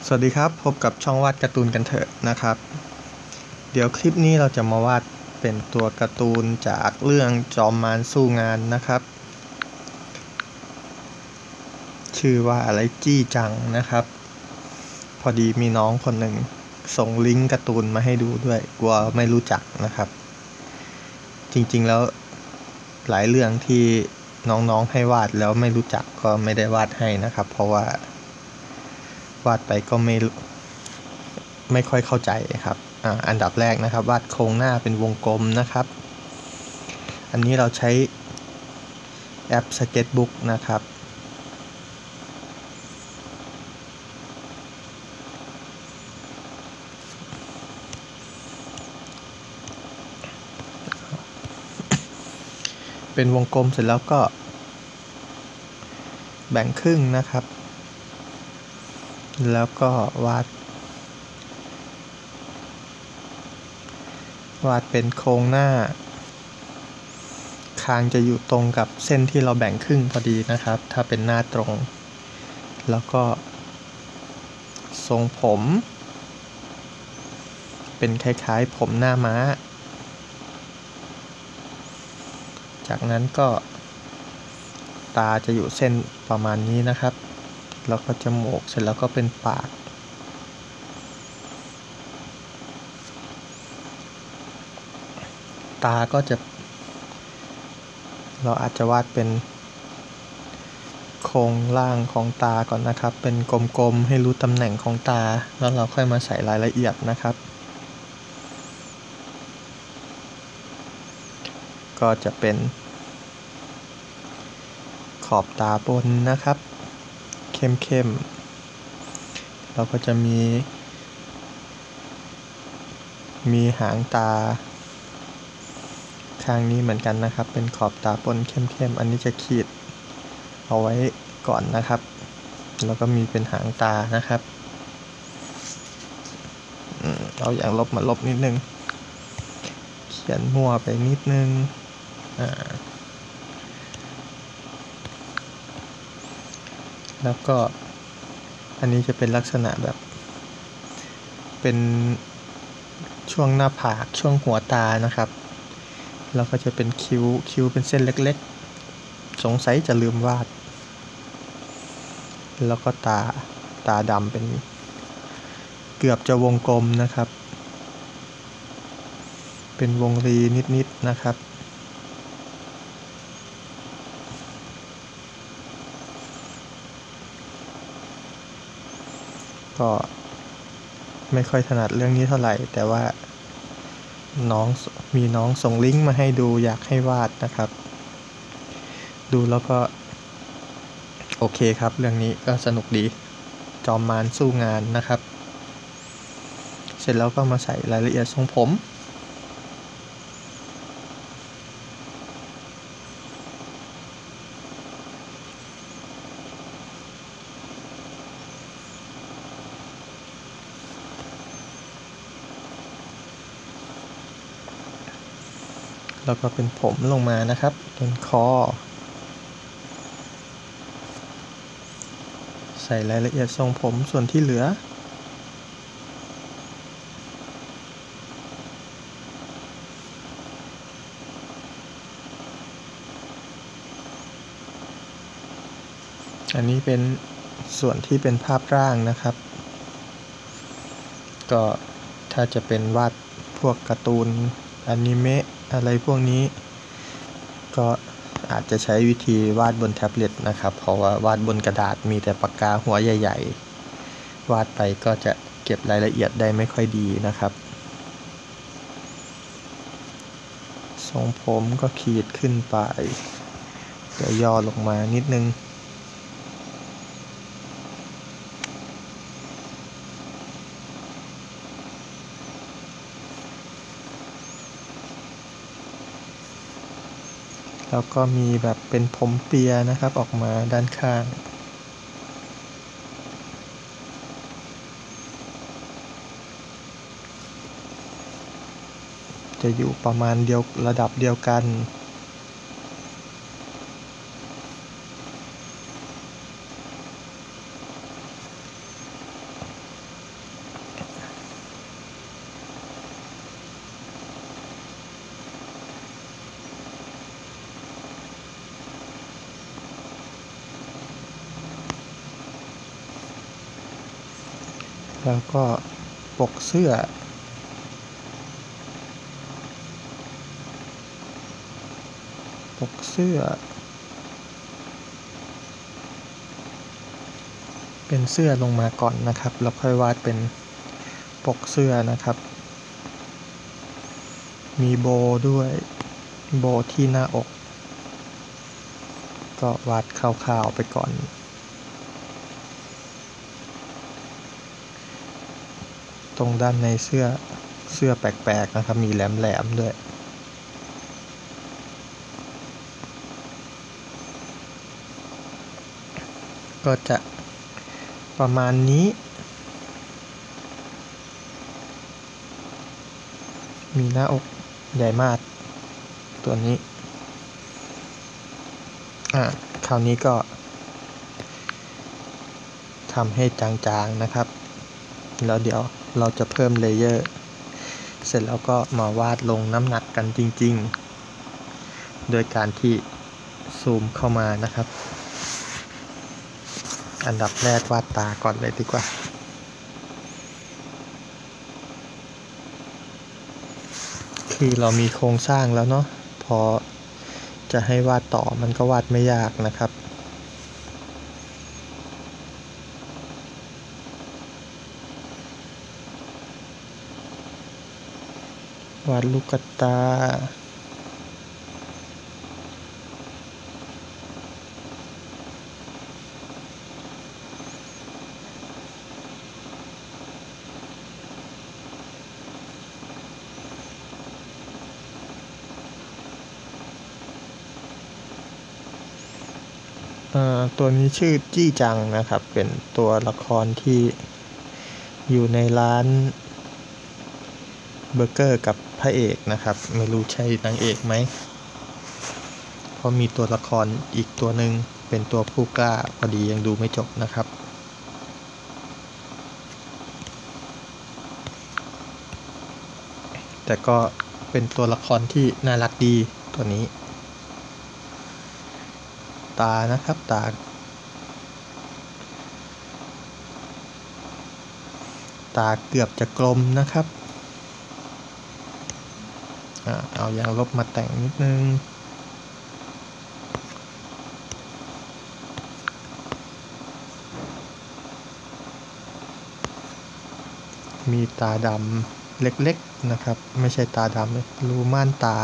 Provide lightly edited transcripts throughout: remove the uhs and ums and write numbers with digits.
สวัสดีครับพบกับช่องวาดการ์ตูนกันเถอะนะครับเดี๋ยวคลิปนี้เราจะมาวาดเป็นตัวการ์ตูนจากเรื่องจอมมารสู้งานนะครับชื่อว่าอะไรจี้จังนะครับพอดีมีน้องคนหนึ่งส่งลิงก์การ์ตูนมาให้ดูด้วยกลัวไม่รู้จักนะครับจริงๆแล้วหลายเรื่องที่น้องๆให้วาดแล้วไม่รู้จักก็ไม่ได้วาดให้นะครับเพราะว่าวาดไปก็ไม่ค่อยเข้าใจครับอันดับแรกนะครับวาดโครงหน้าเป็นวงกลมนะครับอันนี้เราใช้แอป Sketchbook นะครับเป็นวงกลมเสร็จแล้วก็แบ่งครึ่งนะครับแล้วก็วาดเป็นโครงหน้าคางจะอยู่ตรงกับเส้นที่เราแบ่งครึ่งพอดีนะครับถ้าเป็นหน้าตรงแล้วก็ทรงผมเป็นคล้ายๆผมหน้าม้าจากนั้นก็ตาจะอยู่เส้นประมาณนี้นะครับแล้วก็จมูกเสร็จแล้วก็เป็นปากตาก็จะเราอาจจะวาดเป็นโครงล่างของตาก่อนนะครับเป็นกลมๆให้รู้ตำแหน่งของตาแล้วเราค่อยมาใส่รายละเอียดนะครับก็จะเป็นขอบตาบนนะครับเข้มๆเราก็จะมีหางตาข้างนี้เหมือนกันนะครับเป็นขอบตาบนเข้มๆอันนี้จะขีดเอาไว้ก่อนนะครับแล้วก็มีเป็นหางตานะครับเอาอย่างลบมาลบนิดนึงเขียนมั่วไปนิดนึงแล้วก็อันนี้จะเป็นลักษณะแบบเป็นช่วงหน้าผากช่วงหัวตานะครับแล้วก็จะเป็นคิ้วเป็นเส้นเล็กๆสงสัยจะลืมวาดแล้วก็ตาดำเป็นเกือบจะวงกลมนะครับเป็นวงรีนิดๆนะครับก็ไม่ค่อยถนัดเรื่องนี้เท่าไหร่แต่ว่ามีน้องส่งลิงก์มาให้ดูอยากให้วาดนะครับดูแล้วก็โอเคครับเรื่องนี้ก็สนุกดีจอมมารสู้งานนะครับเสร็จแล้วก็มาใส่รายละเอียดทรงผมแล้วก็เป็นผมลงมานะครับเป็นคอใส่รายละเอียดทรงผมส่วนที่เหลืออันนี้เป็นส่วนที่เป็นภาพร่างนะครับก็ถ้าจะเป็นวาดพวกการ์ตูนอนิเมะอะไรพวกนี้ก็อาจจะใช้วิธีวาดบนแท็บเล็ตนะครับเพราะว่าวาดบนกระดาษมีแต่ปากกาหัวใหญ่ๆวาดไปก็จะเก็บรายละเอียดได้ไม่ค่อยดีนะครับทรงผมก็ขีดขึ้นไปเดี๋ยวย่อลงมานิดนึงแล้วก็มีแบบเป็นผมเปียนะครับออกมาด้านข้างจะอยู่ประมาณระดับเดียวกันแล้วก็ปกเสื้อเป็นเสื้อลงมาก่อนนะครับแล้วค่อยวาดเป็นปกเสื้อนะครับมีโบด้วยโบที่หน้าอกก็วาดคร่าวๆไปก่อนตรงด้านในเสื้อแปลกๆนะครับมีแหลมๆด้วยก็จะประมาณนี้มีหน้าอกใหญ่มากตัวนี้คราวนี้ก็ทำให้จางๆนะครับแล้วเดี๋ยวเราจะเพิ่มเลเยอร์เสร็จแล้วก็มาวาดลงน้ำหนักกันจริงๆโดยการที่ซูมเข้ามานะครับอันดับแรกวาดตาก่อนเลยดีกว่าคือเรามีโครงสร้างแล้วเนาะพอจะให้วาดต่อมันก็วาดไม่ยากนะครับวาดลูกตาตัวนี้ชื่อจี้จังนะครับเป็นตัวละครที่อยู่ในร้านเบอร์เกอร์กับพระเอกนะครับไม่รู้ใช่นางเอกไหมเพราะมีตัวละครอีกตัวหนึ่งเป็นตัวผู้กล้าพอดียังดูไม่จบนะครับแต่ก็เป็นตัวละครที่น่ารักดีตัวนี้ตานะครับตาเกือบจะกลมนะครับเอายางลบมาแต่งนิดนึงมีตาดำเล็กๆนะครับไม่ใช่ตาดำเลยรูม่านตา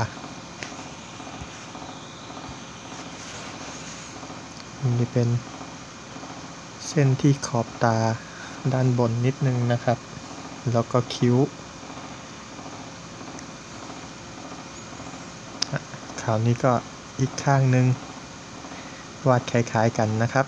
นี่เป็นเส้นที่ขอบตาด้านบนนิดนึงนะครับแล้วก็คิ้วคราวนี้ก็อีกข้างหนึ่งวาดคล้ายๆกันนะครับ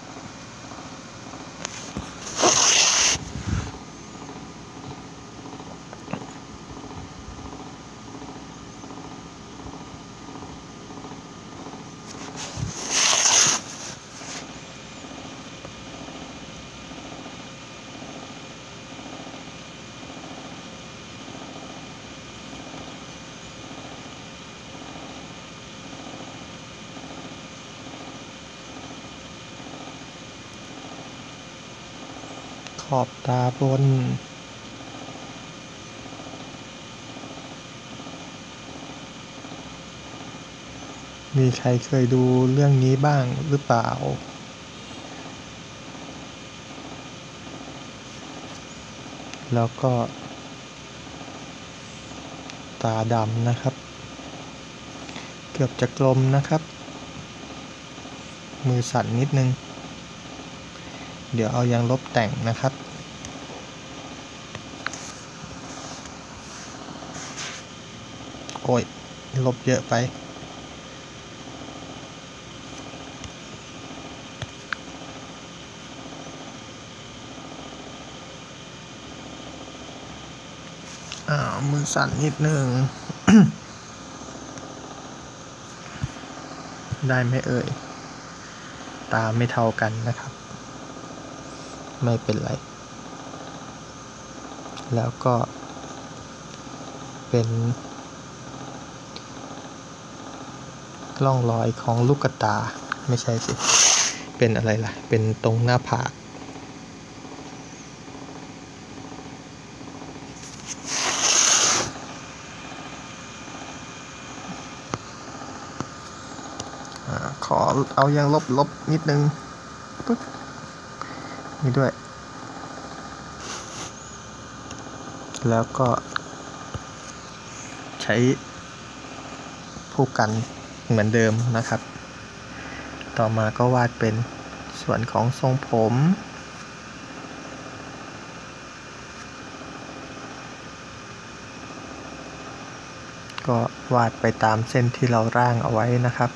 ขอบตาบนมีใครเคยดูเรื่องนี้บ้างหรือเปล่าแล้วก็ตาดำนะครับเกือบจะกลมนะครับมือสั่นนิดนึงเดี๋ยวเอายางลบแต่งนะครับโอ้ยลบเยอะไปมือสั่นนิดนึง ได้ไหมเอ่ยตาไม่เท่ากันนะครับไม่เป็นไรแล้วก็เป็นร่องรอยของลูกตาไม่ใช่สิเป็นอะไรล่ะเป็นตรงหน้าผากเอายังลบนิดนึงปึ๊บนี่ด้วยแล้วก็ใช้ผู้กันเหมือนเดิมนะครับต่อมาก็วาดเป็นส่วนของทรงผมก็วาดไปตามเส้นที่เราร่างเอาไว้นะครับ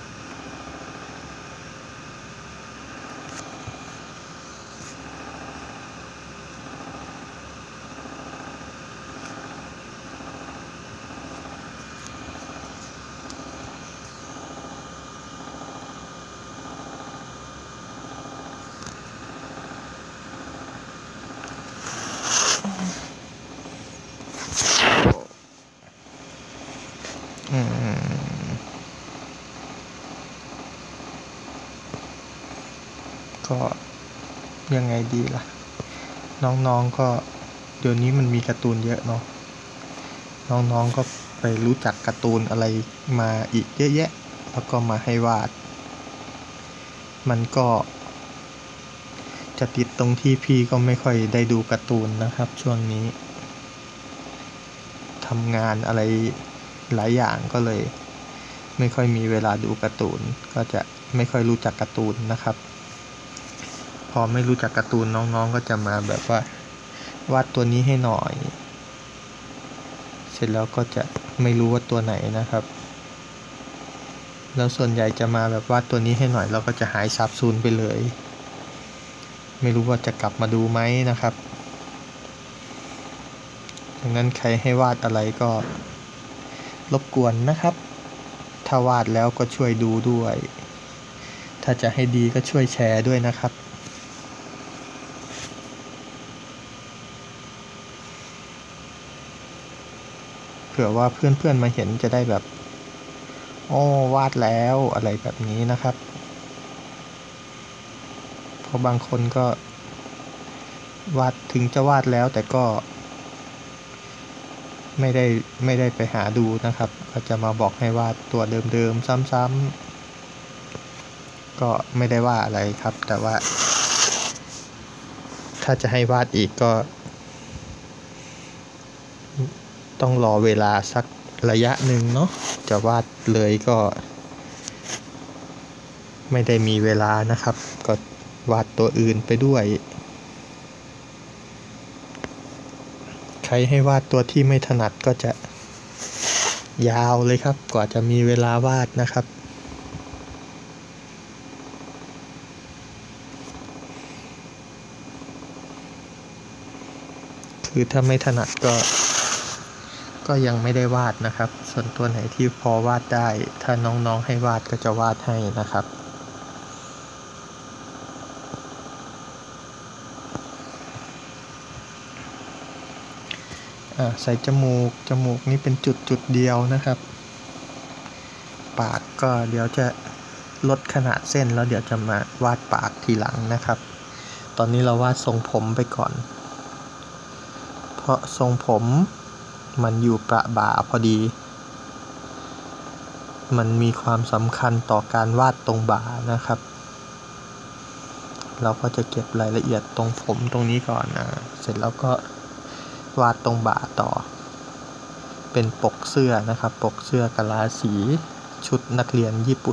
ก็ยังไงดีล่ะน้องๆก็เดี๋ยวนี้มันมีการ์ตูนเยอะเนาะน้องๆก็ไปรู้จักการ์ตูนอะไรมาอีกเยอะแยะแล้วก็มาให้วาดมันก็จะติดตรงที่พี่ก็ไม่ค่อยได้ดูการ์ตูนนะครับช่วงนี้ทำงานอะไรหลายอย่างก็เลยไม่ค่อยมีเวลาดูการ์ตูนก็จะไม่ค่อยรู้จักการ์ตูนนะครับพอไม่รู้จักการ์ตูนน้องๆก็จะมาแบบว่าวาดตัวนี้ให้หน่อยเสร็จแล้วก็จะไม่รู้ว่าตัวไหนนะครับแล้วส่วนใหญ่จะมาแบบวาดตัวนี้ให้หน่อยเราก็จะหายสาบสูญไปเลยไม่รู้ว่าจะกลับมาดูไหมนะครับดังนั้นใครให้วาดอะไรก็รบกวนนะครับถ้าวาดแล้วก็ช่วยดูด้วยถ้าจะให้ดีก็ช่วยแชร์ด้วยนะครับเผื่อว่าเพื่อนๆมาเห็นจะได้แบบโอ้วาดแล้วอะไรแบบนี้นะครับเพราะบางคนก็วาดถึงจะวาดแล้วแต่ก็ไม่ได้ไปหาดูนะครับก็จะมาบอกให้วาดตัวเดิมๆซ้ำๆก็ไม่ได้ว่าอะไรครับแต่ว่าถ้าจะให้วาดอีกก็ต้องรอเวลาสักระยะหนึ่งเนาะจะวาดเลยก็ไม่ได้มีเวลานะครับก็วาดตัวอื่นไปด้วยใครให้วาดตัวที่ไม่ถนัดก็จะยาวเลยครับกว่าจะมีเวลาวาดนะครับคือถ้าไม่ถนัดก็ยังไม่ได้วาดนะครับส่วนตัวไหนที่พอวาดได้ถ้าน้องๆให้วาดก็จะวาดให้นะครับใส่จมูกนี่เป็นจุดเดียวนะครับปากก็เดี๋ยวจะลดขนาดเส้นแล้วเดี๋ยวจะมาวาดปากทีหลังนะครับตอนนี้เราวาดทรงผมไปก่อนเพราะทรงผมมันอยู่ประบ่าพอดีมันมีความสำคัญต่อการวาดตรงบ่านะครับเราก็จะเก็บรายละเอียดตรงผมตรงนี้ก่อนเสร็จแล้วก็วาดตรงบ่าต่อเป็นปกเสื้อนะครับปกเสื้อกะลาสีชุดนักเรียนญี่ปุ่น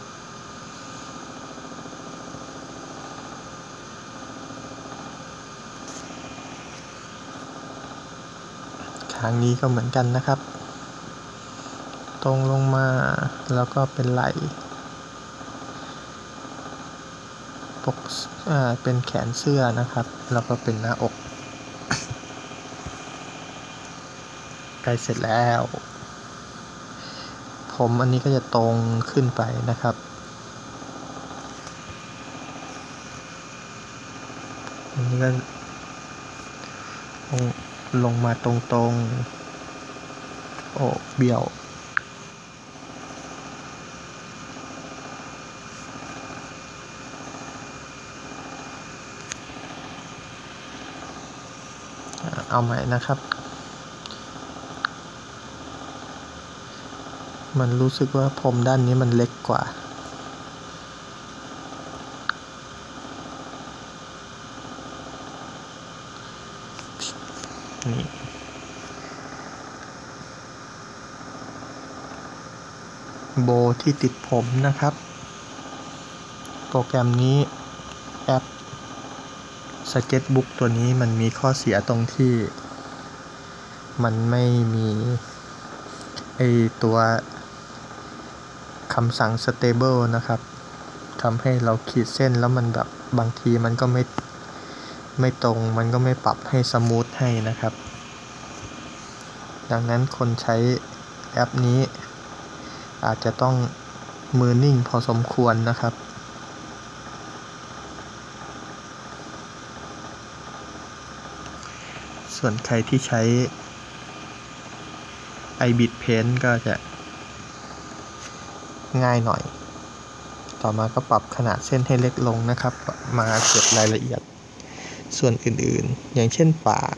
ข้างนี้ก็เหมือนกันนะครับตรงลงมาแล้วก็เป็นไหล่ปกเป็นแขนเสื้อนะครับแล้วก็เป็นหน้าอกใกล้เสร็จแล้วผมอันนี้ก็จะตรงขึ้นไปนะครับอันนี้ก็ลงมาตรงโอ้เบี้ยวเอาใหม่นะครับมันรู้สึกว่าผมด้านนี้มันเล็กกว่านี่โบที่ติดผมนะครับโปรแกรมนี้แอป Sketchbook ตัวนี้มันมีข้อเสียตรงที่มันไม่มีตัวคำสั่ง stable นะครับทำให้เราขีดเส้นแล้วมันแบบบางทีมันก็ไม่ตรงมันก็ไม่ปรับให้สมูทให้นะครับดังนั้นคนใช้แอปนี้อาจจะต้องมือนิ่งพอสมควรนะครับส่วนใครที่ใช้ iBit Paint ก็จะง่ายหน่อยต่อมาก็ปรับขนาดเส้นให้เล็กลงนะครับมาเก็บรายละเอียดส่วนอื่นๆอย่างเช่นปาก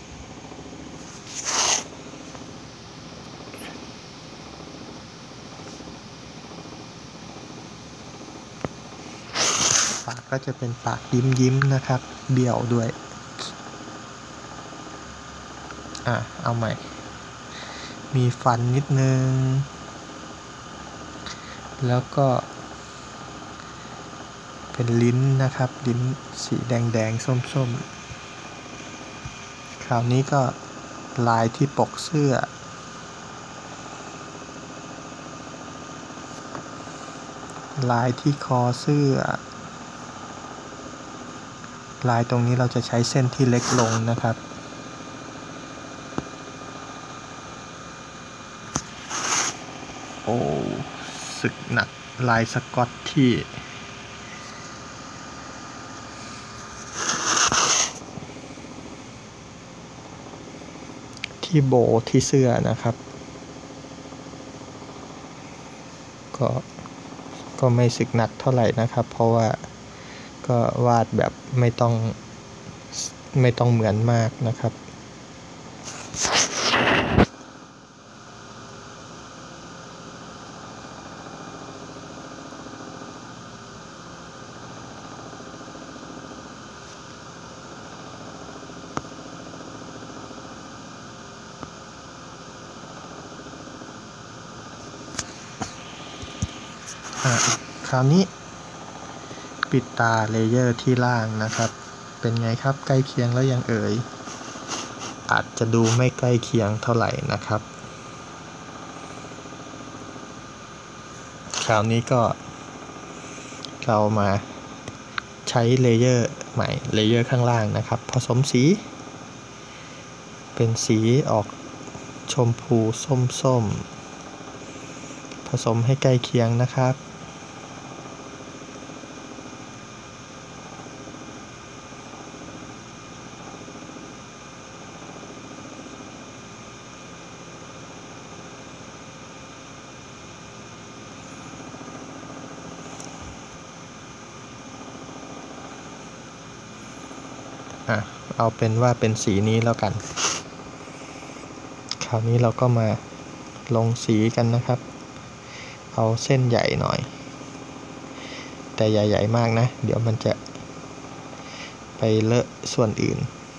ก็จะเป็นปากยิ้มนะครับเบี้ยวด้วยเอาใหม่มีฟันนิดนึงแล้วก็เป็นลิ้นนะครับลิ้นสีแดงส้มคราวนี้ก็ลายที่ปกเสื้อลายที่คอเสื้อลายตรงนี้เราจะใช้เส้นที่เล็กลงนะครับโอ้สึกหนักลายสก๊อตที่โบที่เสื้อนะครับก็ไม่สึกหนักเท่าไหร่นะครับเพราะว่าก็วาดแบบไม่ต้องเหมือนมากนะครับคราวนี้ปิดตาเลเยอร์ที่ล่างนะครับเป็นไงครับใกล้เคียงแล้วยังอาจจะดูไม่ใกล้เคียงเท่าไหร่นะครับคราวนี้ก็เรามาใช้เลเยอร์ใหม่เลเยอร์ข้างล่างนะครับผสมสีเป็นสีออกชมพูส้มผสมให้ใกล้เคียงนะครับเอาเป็นว่าเป็นสีนี้แล้วกันคราวนี้เราก็มาลงสีกันนะครับเอาเส้นใหญ่หน่อยแต่ใหญ่ๆมากนะเดี๋ยวมันจะไปเลอะส่วนอื่น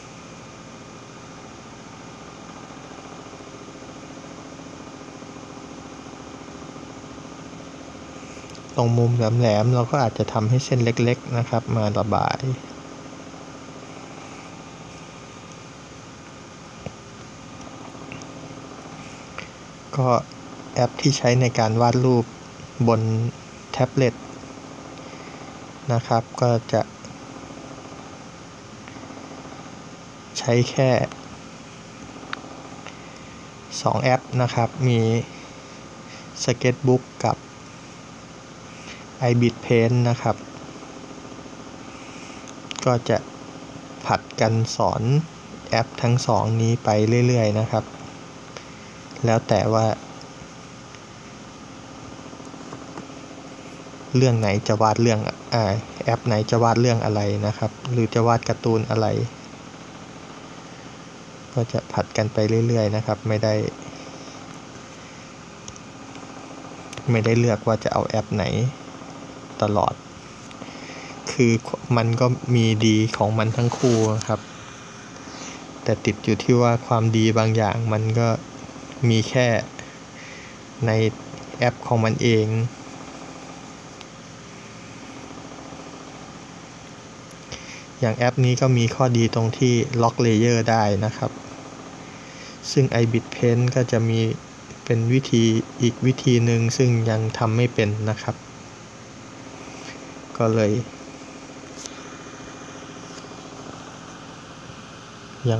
ตรงมุมแหลมๆเราก็อาจจะทำให้เส้นเล็กๆนะครับมาระบายก็แอปที่ใช้ในการวาดรูปบนแท็บเล็ตนะครับก็จะใช้แค่2แอปนะครับมี Sketchbook กับ iBit Paint นะครับก็จะผัดกันสอนแอปทั้ง2นี้ไปเรื่อยๆนะครับแล้วแต่ว่าเรื่องไหนจะวาดเรื่องแอปไหนจะวาดเรื่องอะไรนะครับหรือจะวาดการ์ตูนอะไรก็จะผัดกันไปเรื่อยๆนะครับไม่ได้เลือกว่าจะเอาแอปไหนตลอดคือมันก็มีดีของมันทั้งคู่ครับแต่ติดอยู่ที่ว่าความดีบางอย่างมันก็มีแค่ในแอปของมันเองอย่างแอปนี้ก็มีข้อดีตรงที่ล็อกเลเยอร์ได้นะครับซึ่ง iBit Paint ก็จะมีเป็นอีกวิธีหนึ่งซึ่งยังทำไม่เป็นนะครับก็เลยยัง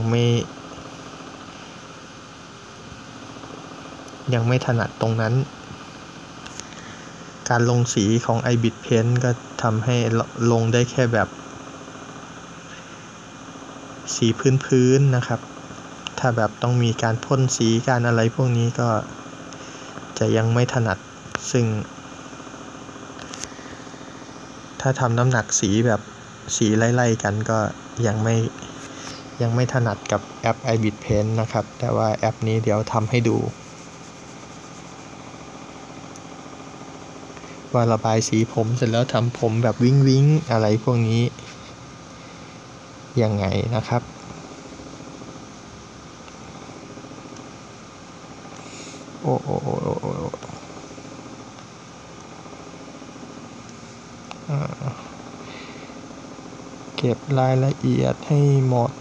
ไม่ถนัดตรงนั้นการลงสีของ iBit Paint ก็ทำให้ลงได้แค่แบบสีพื้นๆนะครับถ้าแบบต้องมีการพ่นสีการอะไรพวกนี้ก็จะยังไม่ถนัดซึ่งถ้าทำน้ำหนักสีแบบสีไล่ๆกันก็ยังไม่ถนัดกับแอป iBit Paint นะครับแต่ว่าแอปนี้เดี๋ยวทำให้ดูว่าระบายสีผมเสร็จแล้วทำผมแบบวิ้งอะไรพวกนี้ยังไงนะครับโอ้เก็บรายละเอียดให้หมด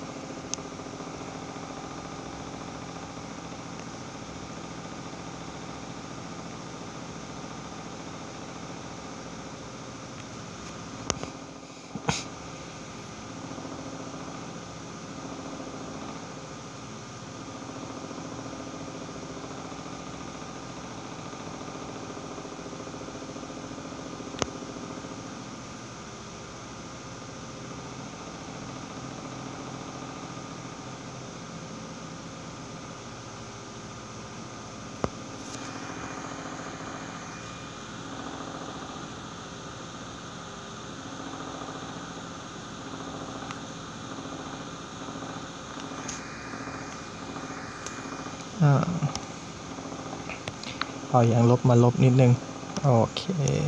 เอาอย่างลบมาลบนิดนึงโอเค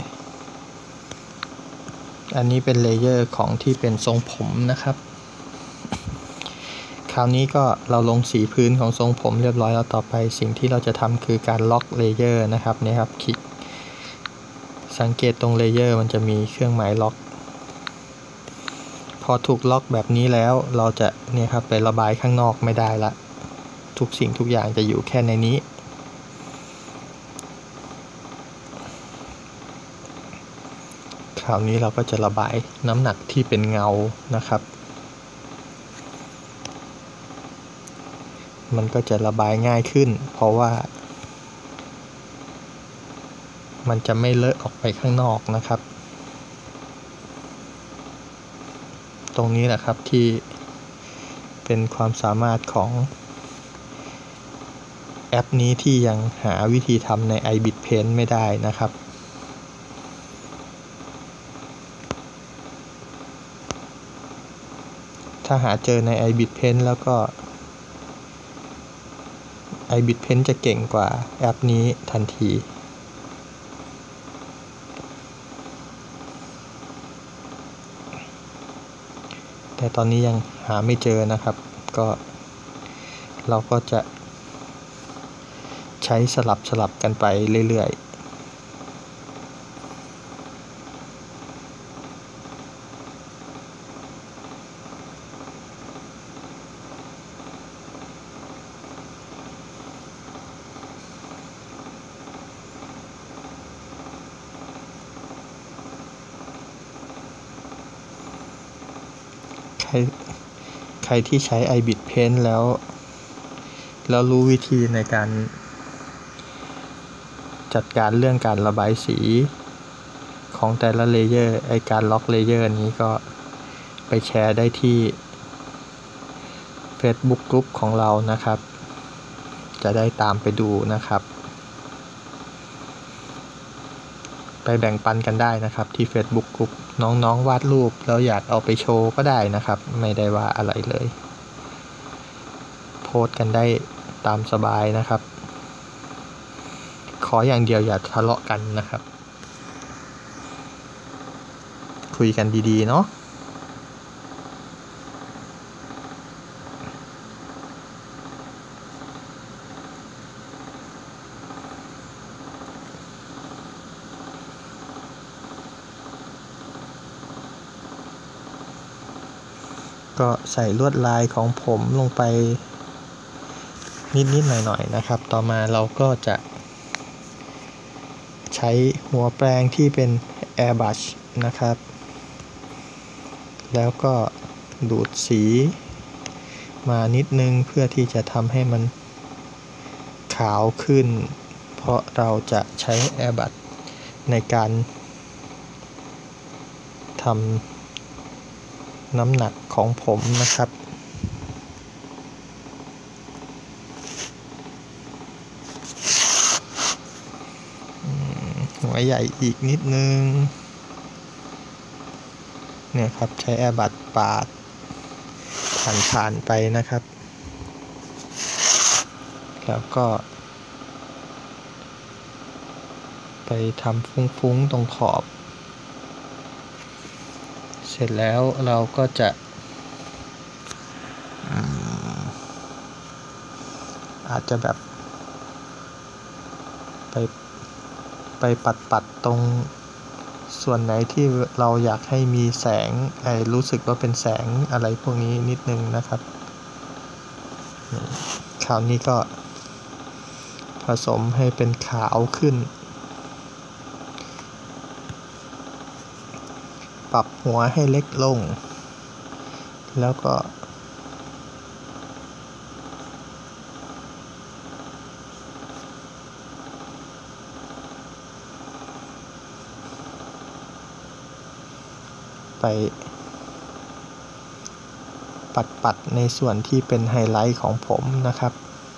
อันนี้เป็นเลเยอร์ของที่เป็นทรงผมนะครับคราวนี้ก็เราลงสีพื้นของทรงผมเรียบร้อยแล้วต่อไปสิ่งที่เราจะทำคือการล็อกเลเยอร์นะครับนี่ครับคลิกสังเกตตรงเลเยอร์มันจะมีเครื่องหมายล็อกพอถูกล็อกแบบนี้แล้วเราจะเนี่ยครับไประบายข้างนอกไม่ได้ละทุกสิ่งทุกอย่างจะอยู่แค่ในนี้คราวนี้เราก็จะระบายน้ำหนักที่เป็นเงานะครับมันก็จะระบายง่ายขึ้นเพราะว่ามันจะไม่เลอะออกไปข้างนอกนะครับตรงนี้แหละครับที่เป็นความสามารถของแอปนี้ที่ยังหาวิธีทำใน iBit Paint ไม่ได้นะครับถ้าหาเจอใน iBit Paint แล้วก็ iBit Paint จะเก่งกว่าแอปนี้ทันทีแต่ตอนนี้ยังหาไม่เจอนะครับก็เราก็จะใช้สลับกันไปเรื่อยๆใครที่ใช้ iBit Paint แล้วรู้วิธีในการจัดการเรื่องการระบายสีของแต่ละเลเยอร์การล็อกเลเยอร์นี้ก็ไปแชร์ได้ที่ Facebook Group ของเรานะครับจะได้ตามไปดูนะครับไปแบ่งปันกันได้นะครับที่ Facebook Group น้องๆวาดรูปแล้วอยากเอาไปโชว์ก็ได้นะครับไม่ได้ว่าอะไรเลยโพสต์กันได้ตามสบายนะครับขออย่างเดียวอย่าทะเลาะกันนะครับคุยกันดีๆเนาะก็ใส่ลวดลายของผมลงไปนิดๆหน่อยๆนะครับต่อมาเราก็จะใช้หัวแปรงที่เป็น airbrush นะครับแล้วก็ดูดสีมานิดนึงเพื่อที่จะทำให้มันขาวขึ้นเพราะเราจะใช้ airbrush ในการทำน้ำหนักของผมนะครับหัวใหญ่อีกนิดนึงเนี่ยครับใช้แอร์บัดปาดผ่านไปนะครับแล้วก็ไปทำฟุ้งๆตรงขอบเสร็จแล้วเราก็จะอาจจะแบบไปปัดตรงส่วนไหนที่เราอยากให้มีแสงรู้สึกว่าเป็นแสงอะไรพวกนี้นิดนึงนะครับคราวนี้ก็ผสมให้เป็นขาวขึ้นปรับหัวให้เล็กลงแล้วก็ไปปัดในส่วนที่เป็นไฮไลท์ของผมนะครับ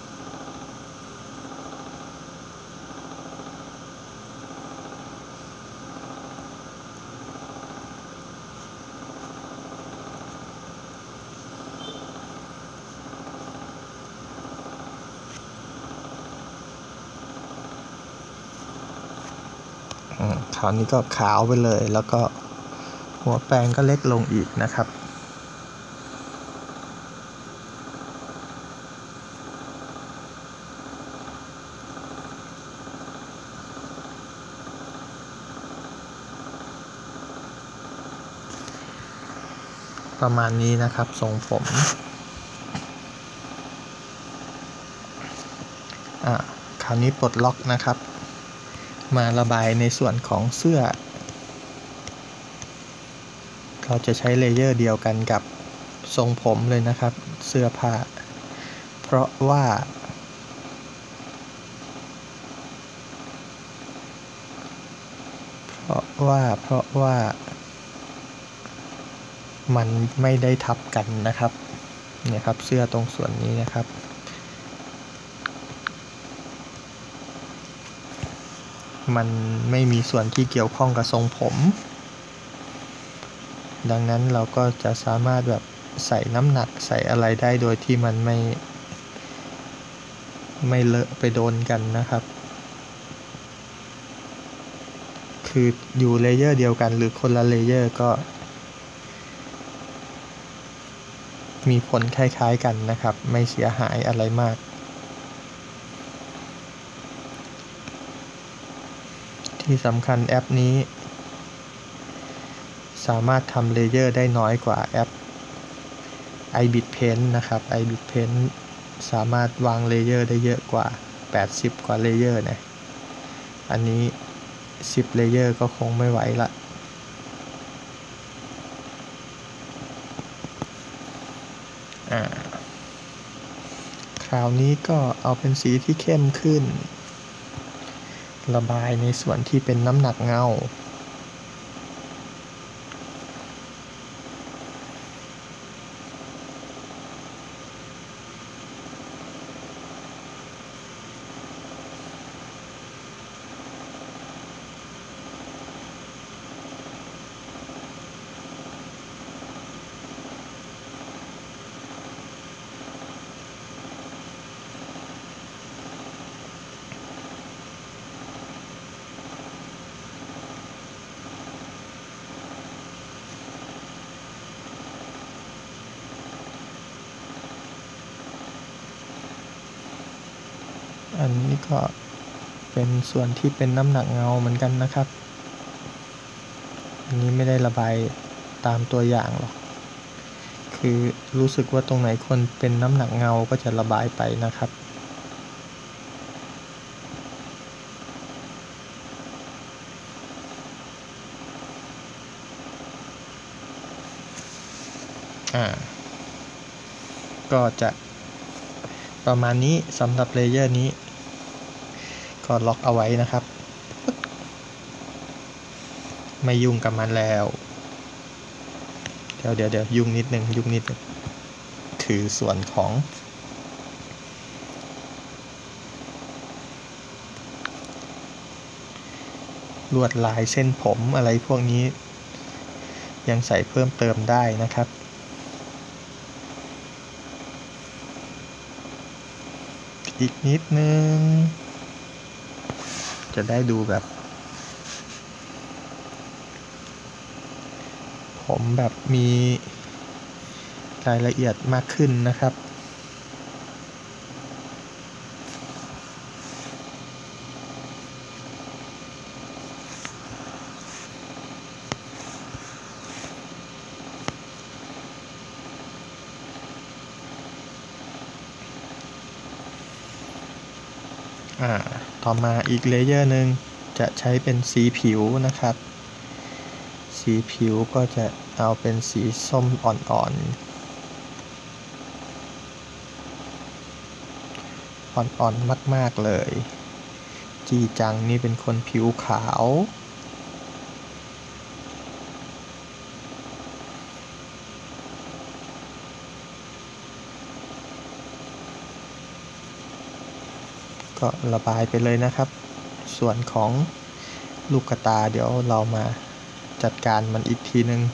คราวนี้ก็ขาวไปเลยแล้วก็หัวแปรงก็เล็กลงอีกนะครับประมาณนี้นะครับทรงผมคราวนี้ปลดล็อกนะครับมาระบายในส่วนของเสื้อเราจะใช้เลเยอร์เดียวกันกับทรงผมเลยนะครับเสื้อผ้าเพราะว่ามันไม่ได้ทับกันนะครับเนี่ยครับเสื้อตรงส่วนนี้นะครับมันไม่มีส่วนที่เกี่ยวข้องกับทรงผมดังนั้นเราก็จะสามารถแบบใส่น้ำหนักใส่อะไรได้โดยที่มันไม่เลอะไปโดนกันนะครับคืออยู่เลเยอร์เดียวกันหรือคนละเลเยอร์ก็มีผลคล้ายๆกันนะครับไม่เสียหายอะไรมากที่สำคัญแอปนี้สามารถทำเลเยอร์ได้น้อยกว่าแอป iBit Paint นะครับ iBit Paint สามารถวางเลเยอร์ได้เยอะกว่า80กว่าเลเยอร์นะอันนี้10เลเยอร์ก็คงไม่ไหวละคราวนี้ก็เอาเป็นสีที่เข้มขึ้นระบายในส่วนที่เป็นน้ำหนักเงาอันนี้ก็เป็นส่วนที่เป็นน้ำหนักเงาเหมือนกันนะครับอันนี้ไม่ได้ระบายตามตัวอย่างหรอกคคือรู้สึกว่าตรงไหนคนเป็นน้ำหนักเงาก็จะระบายไปนะครับก็จะประมาณนี้สำหรับเลเยอร์นี้ก็ล็อกเอาไว้นะครับไม่ยุ่งกับมันแล้วเดี๋ยวยุ่งนิดนึงคือส่วนของลวดลายเส้นผมอะไรพวกนี้ยังใส่เพิ่มเติมได้นะครับอีกนิดนึงจะได้ดูแบบผมแบบมีรายละเอียดมากขึ้นนะครับต่อมาอีกเลเยอร์หนึ่งจะใช้เป็นสีผิวนะครับสีผิวก็จะเอาเป็นสีส้มอ่อนมากๆเลยจีจังนี่เป็นคนผิวขาวก็ระบายไปเลยนะครับส่วนของลูกตาเดี๋ยวเรามาจัดการมันอีกทีนึง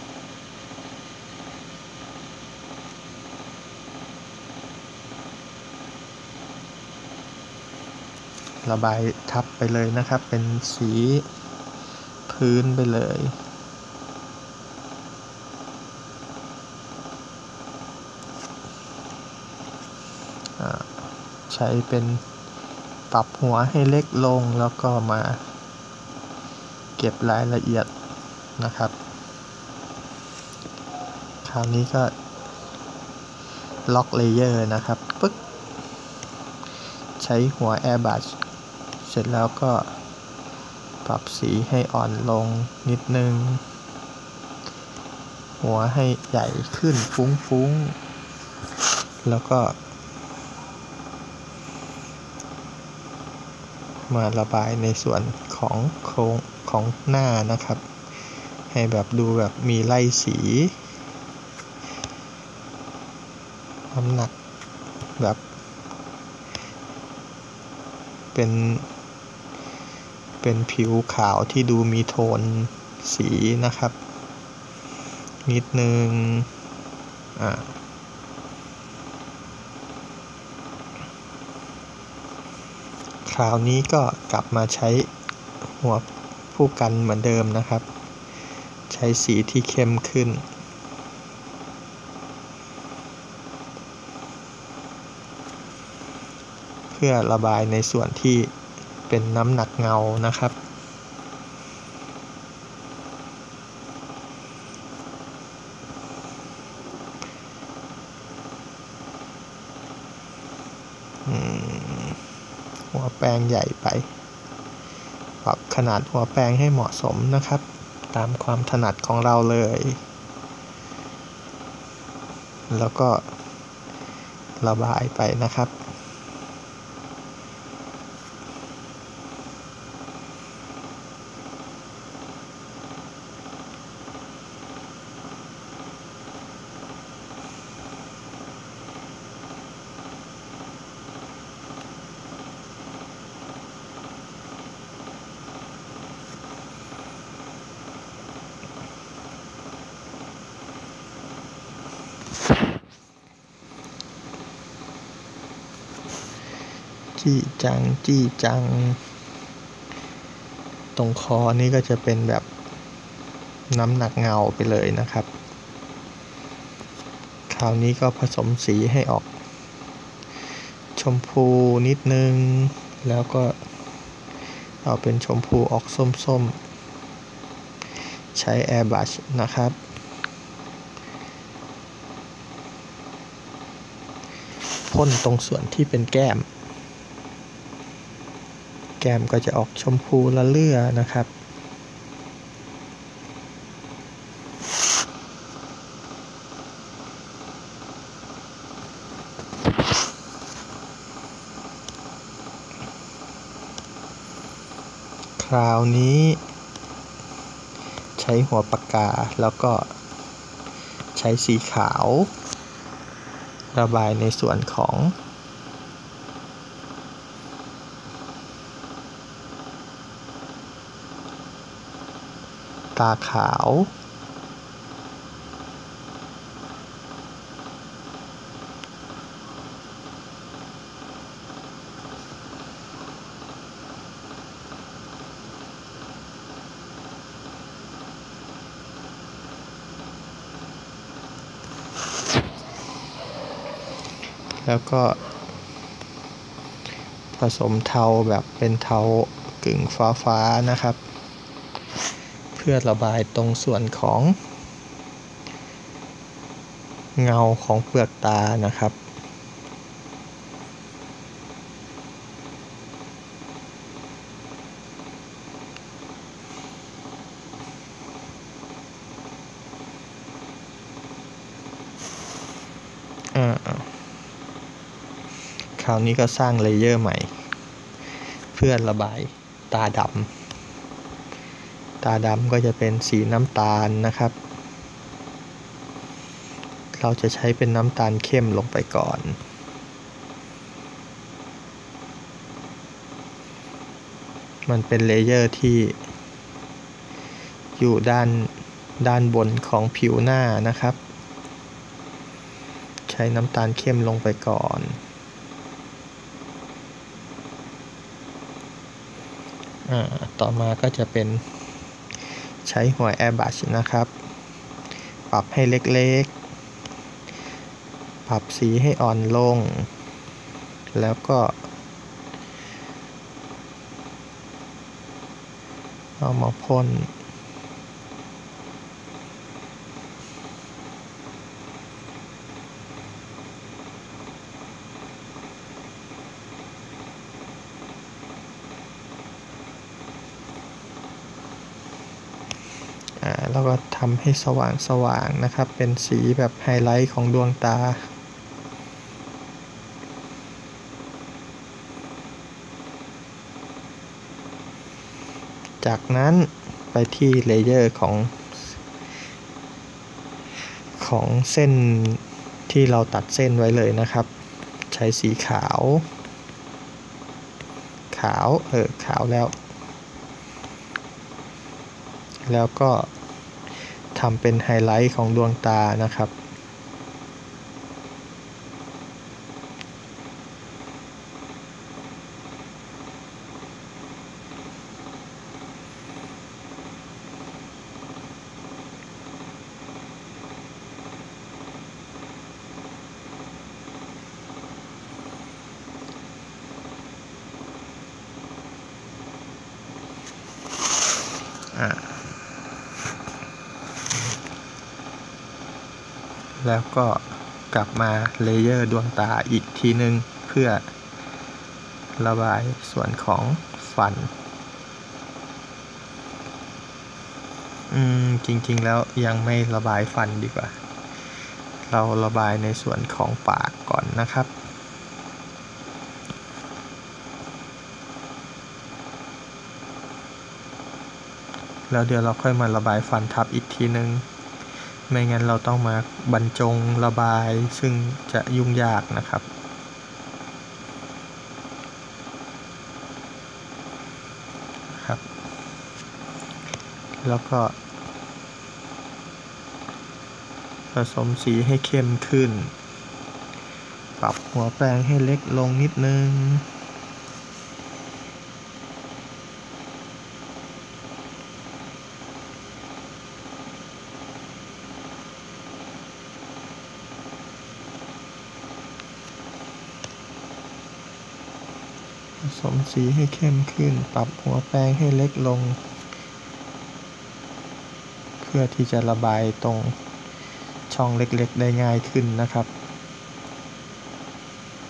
ระบายทับไปเลยนะครับเป็นสีพื้นไปเลยใช้เป็นปรับหัวให้เล็กลงแล้วก็มาเก็บรายละเอียดนะครับคราวนี้ก็ล็อกเลเยอร์นะครับปึ๊กใช้หัวแอร์บัสเสร็จแล้วก็ปรับสีให้อ่อนลงนิดนึงหัวให้ใหญ่ขึ้นฟุ้งๆแล้วก็มาระบายในส่วนของโครงของหน้านะครับให้แบบดูแบบมีไล่สีน้ำหนักแบบเป็นผิวขาวที่ดูมีโทนสีนะครับนิดนึงคราวนี้ก็กลับมาใช้หัวผู้กันเหมือนเดิมนะครับใช้สีที่เข้มขึ้นเพื่อระบายในส่วนที่เป็นน้ำหนักเงานะครับหัวแปรงใหญ่ไปปรับขนาดหัวแปรงให้เหมาะสมนะครับตามความถนัดของเราเลยแล้วก็ระบายไปนะครับจี้จังตรงคอนี่ก็จะเป็นแบบน้ำหนักเงาไปเลยนะครับคราวนี้ก็ผสมสีให้ออกชมพูนิดนึงแล้วก็เอาเป็นชมพูออกส้มใช้แอร์บัชนะครับพ่นตรงส่วนที่เป็นแก้มก็จะออกชมพูละเลื่อนะครับคราวนี้ใช้หัวปากกาแล้วก็ใช้สีขาวระบายในส่วนของตาขาวแล้วก็ผสมเทาแบบเป็นเทากึ่งฟ้านะครับเพื่อระบายตรงส่วนของเงาของเปลือกตานะครับคราวนี้ก็สร้างเลเยอร์ใหม่เพื่อระบายตาดำก็จะเป็นสีน้ำตาลนะครับเราจะใช้เป็นน้ำตาลเข้มลงไปก่อนมันเป็นเลเยอร์ที่อยู่ด้านบนของผิวหน้านะครับใช้น้ำตาลเข้มลงไปก่อนต่อมาก็จะเป็นใช้หัวแอร์บัชนะครับปรับให้เล็กๆปรับสีให้อ่อนลงแล้วก็เอามาพ่นแล้วก็ทำให้สว่างนะครับเป็นสีแบบไฮไลท์ของดวงตาจากนั้นไปที่เลเยอร์ของเส้นที่เราตัดเส้นไว้เลยนะครับใช้สีขาวแล้วก็ทำเป็นไฮไลท์ของดวงตานะครับแล้วก็กลับมาเลเยอร์ดวงตาอีกทีนึงเพื่อระบายส่วนของฟันจริงๆแล้วยังไม่ระบายฟันดีกว่าเราระบายในส่วนของปากก่อนนะครับแล้วเดี๋ยวเราค่อยมาระบายฟันทับอีกทีนึงไม่งั้นเราต้องมาบรรจงระบายซึ่งจะยุ่งยากนะครับแล้วก็ผสมสีให้เข้มขึ้นปรับหัวแปรงให้เล็กลงนิดนึงผสมสีให้เข้มขึ้นปรับหัวแปรงให้เล็กลงเพื่อที่จะระบายตรงช่องเล็กๆได้ง่ายขึ้นนะครับ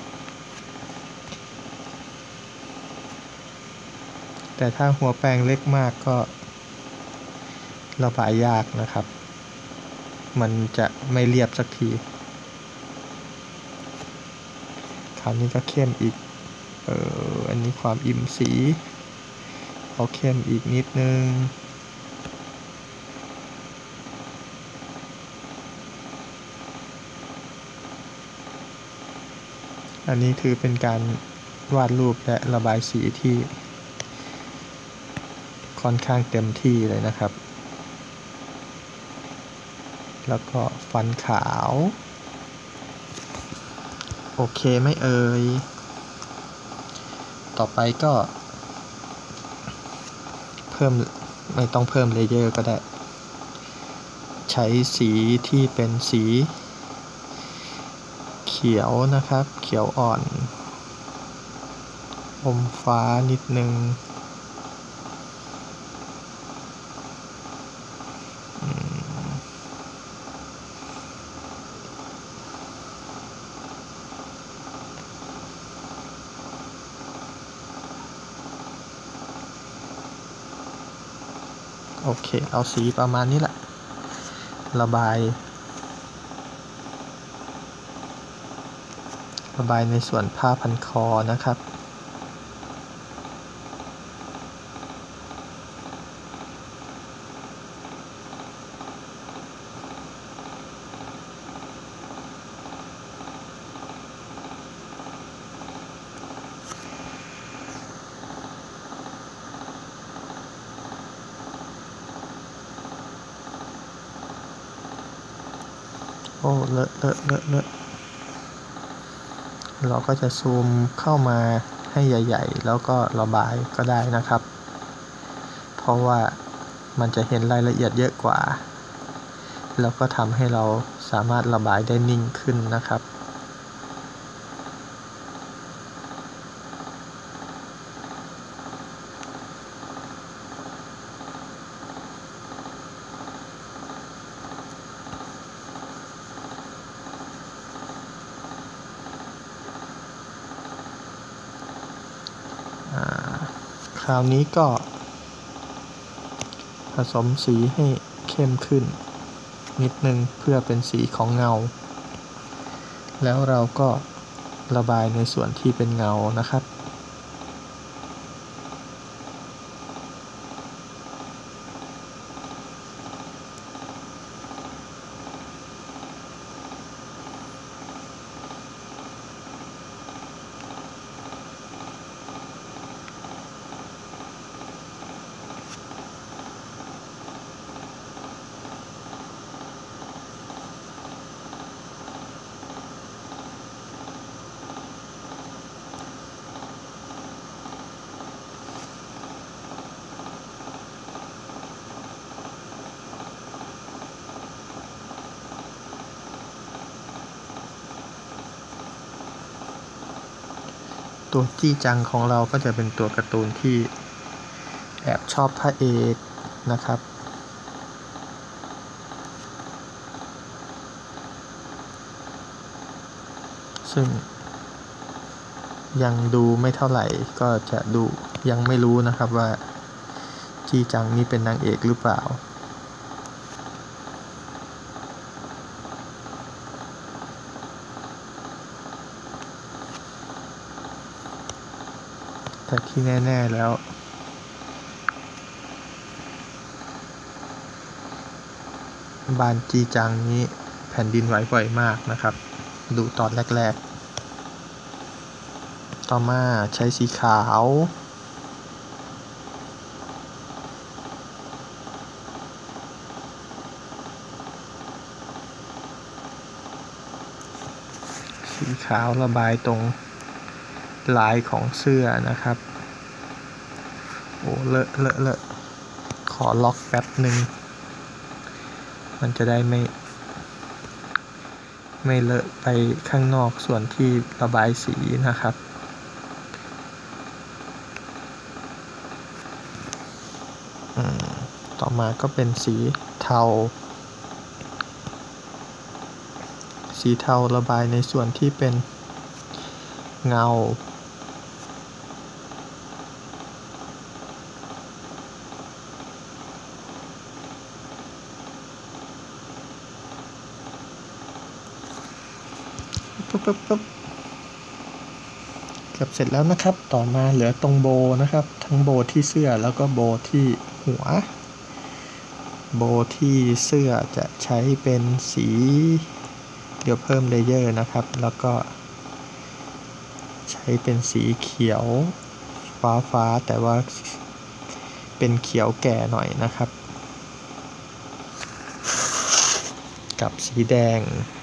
แต่ถ้าหัวแปรงเล็กมากก็ระบายยากนะครับมันจะไม่เรียบสักทีคราวนี้ก็เข้มอีกอันนี้ความอิ่มสีเอาเข้มอีกนิดนึงอันนี้ถือเป็นการวาดรูปและระบายสีที่ค่อนข้างเต็มที่เลยนะครับแล้วก็ฟันขาวโอเคไหมเอ่ยต่อไปก็ไม่ต้องเพิ่มเลเยอร์ก็ได้ใช้สีที่เป็นสีเขียวนะครับเขียวอ่อนอมฟ้านิดนึงโอเคเอาสีประมาณนี้แหละระบายในส่วนผ้าพันคอนะครับโอ้เลอะเราก็จะซูมเข้ามาให้ใหญ่ๆแล้วก็ระบายก็ได้นะครับเพราะว่ามันจะเห็นรายละเอียดเยอะกว่าแล้วก็ทำให้เราสามารถระบายได้นิ่งขึ้นนะครับคราวนี้ก็ผสมสีให้เข้มขึ้นนิดนึงเพื่อเป็นสีของเงาแล้วเราก็ระบายในส่วนที่เป็นเงานะครับตัวจี้จังของเราก็จะเป็นตัวการ์ตูนที่แอบชอบพระเอกนะครับซึ่งยังดูไม่เท่าไหร่ก็จะดูยังไม่รู้นะครับว่าจี้จังนี่เป็นนางเอกหรือเปล่าแต่ที่แน่ๆแล้วบ้านจีจังนี้แผ่นดินไหวบ่อยมากนะครับดูตอนแรกๆต่อมาใช้สีขาวระบายตรงลายของเสื้อนะครับโอ้เลอะขอล็อกแป๊บหนึ่งมันจะได้ไม่เลอะไปข้างนอกส่วนที่ระบายสีนะครับต่อมาก็เป็นสีเทาระบายในส่วนที่เป็นเงาปึ๊บเกือบเสร็จแล้วนะครับต่อมาเหลือตรงโบนะครับทั้งโบที่เสื้อแล้วก็โบที่หัวโบที่เสื้อจะใช้เป็นสีเดี๋ยวเพิ่มเลเยอร์นะครับแล้วก็ใช้เป็นสีเขียวฟ้าแต่ว่าเป็นเขียวแก่หน่อยนะครับกับสีแดง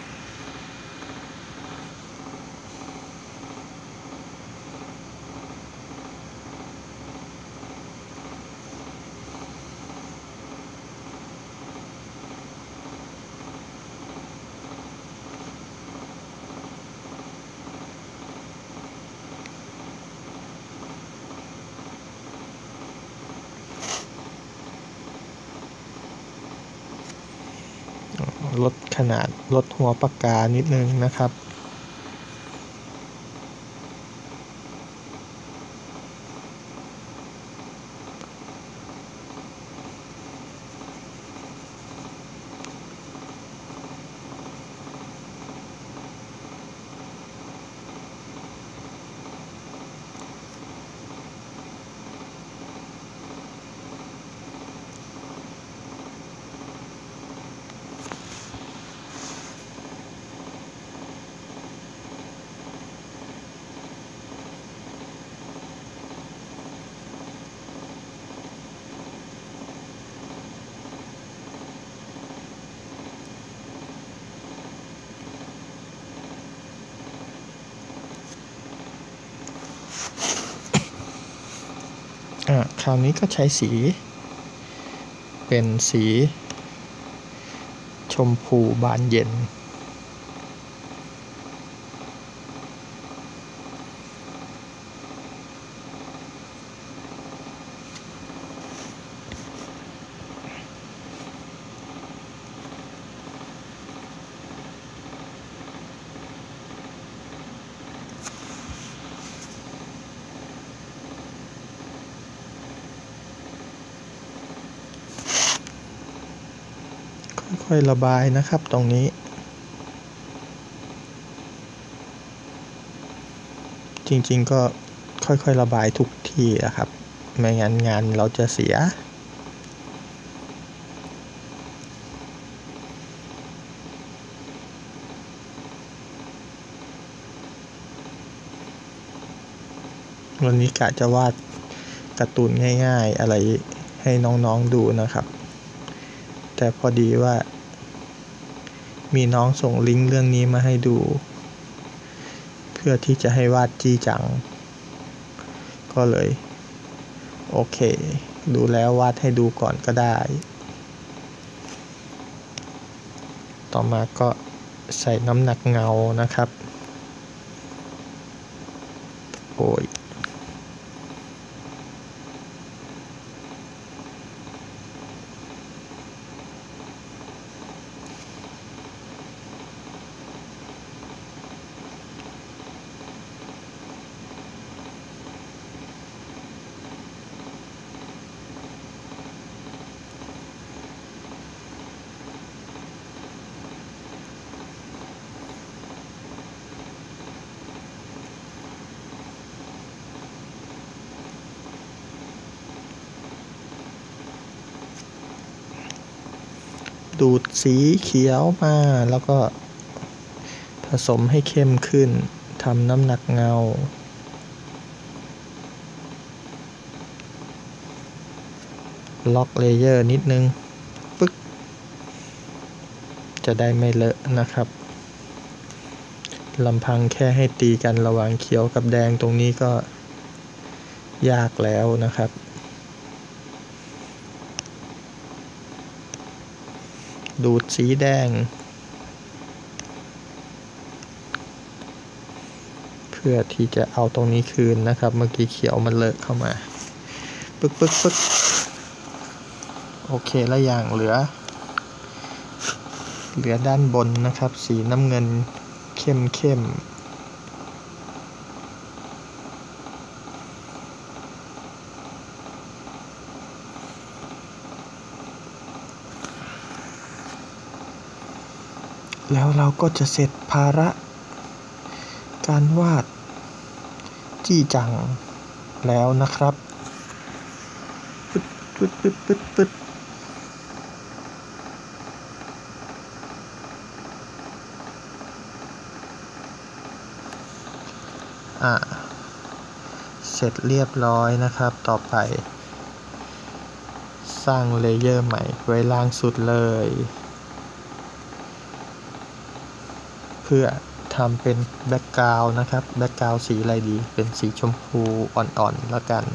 ลดขนาดลดหัวปากกานิดนึงนะครับคราวนี้ก็ใช้สีเป็นสีชมพูบานเย็นค่อยๆระบายนะครับตรงนี้จริงๆก็ค่อยๆระบายทุกที่นะครับไม่งั้นงานเราจะเสียวันนี้กะจะวาดการ์ตูนง่ายๆอะไรให้น้องๆดูนะครับแต่พอดีว่ามีน้องส่งลิงก์เรื่องนี้มาให้ดูเพื่อที่จะให้วาดจีจังก็เลยโอเคดูแล้ววาดให้ดูก่อนก็ได้ต่อมาก็ใส่น้ำหนักเงานะครับโอ้ยดูดสีเขียวมาแล้วก็ผสมให้เข้มขึ้นทำน้ำหนักเงาล็อกเลเยอร์นิดนึงปึ๊กจะได้ไม่เลอะนะครับลำพังแค่ให้ตีกันระหว่างเขียวกับแดงตรงนี้ก็ยากแล้วนะครับดูดสีแดงเพื่อที่จะเอาตรงนี้คืนนะครับเมื่อกี้เขียวมันเลอะเข้ามาปึ๊กโอเคแล้วอย่างเหลือด้านบนนะครับสีน้ำเงินเข้มแล้วเราก็จะเสร็จภาระการวาดจี้จังแล้วนะครับปึ๊ดปึ๊ดปึ๊ดปึ๊ดปึ๊ดเสร็จเรียบร้อยนะครับต่อไปสร้างเลเยอร์ใหม่ไว้ล่างสุดเลยเพื่อทำเป็นแบ็กกราวด์นะครับแบ็กกราวด์สีอะไรดีเป็นสีชมพูอ่อนๆแล้วกัน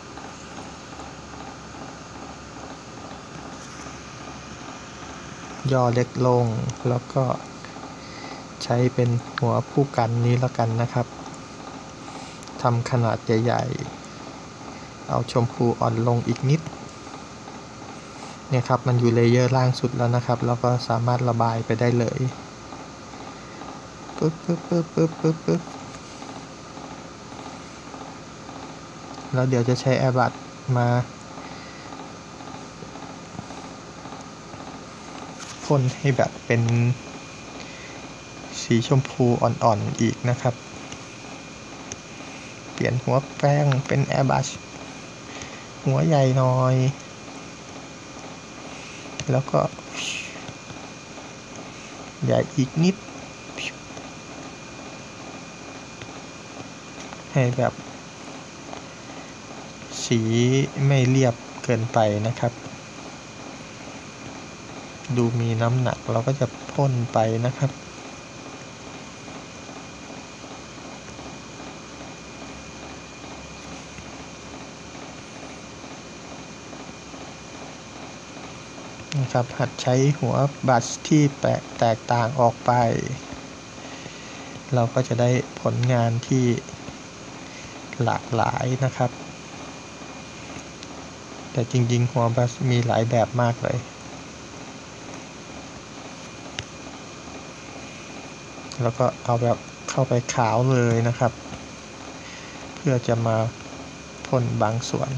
ย่อเล็กลงแล้วก็ใช้เป็นหัวผู้กันนี้แล้วกันนะครับทำขนาดใหญ่ๆเอาชมพูอ่อนลงอีกนิดเนี่ยครับมันอยู่เลเยอร์ล่างสุดแล้วนะครับแล้วก็สามารถระบายไปได้เลยปึ๊บปึ๊บปึ๊บปึ๊บปึ๊บปึ๊บแล้วเดี๋ยวจะใช้แอร์บัดมาพ่นให้แบบเป็นสีชมพูอ่อนๆอีกนะครับเปลี่ยนหัวแป้งเป็นแอร์บัชหัวใหญ่หน่อยแล้วก็ใหญ่อีกนิดให้แบบสีไม่เรียบเกินไปนะครับดูมีน้ำหนักเราก็จะพ่นไปนะครับหัดใช้หัวบัชที่แตกต่างออกไปเราก็จะได้ผลงานที่หลากหลายนะครับแต่จริงๆหัวบัชมีหลายแบบมากเลยแล้วก็เอาแบบเข้าไปขาวเลยนะครับเพื่อจะมาพ่นบางส่วน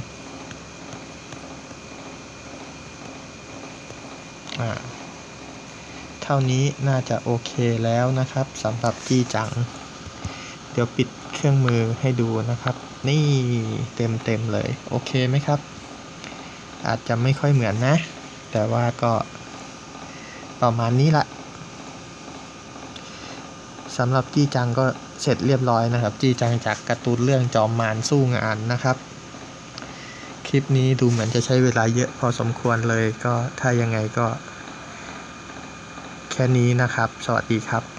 เท่านี้น่าจะโอเคแล้วนะครับสำหรับจี้จังเดี๋ยวปิดเครื่องมือให้ดูนะครับนี่เต็มเลยโอเคไหมครับอาจจะไม่ค่อยเหมือนนะแต่ว่าก็ประมาณนี้ละสำหรับจี้จังก็เสร็จเรียบร้อยนะครับจี้จังจากการ์ตูนเรื่องจอมมารสู้งานนะครับคลิปนี้ดูเหมือนจะใช้เวลาเยอะพอสมควรเลยก็ถ้ายังไงก็แค่นี้นะครับสวัสดีครับ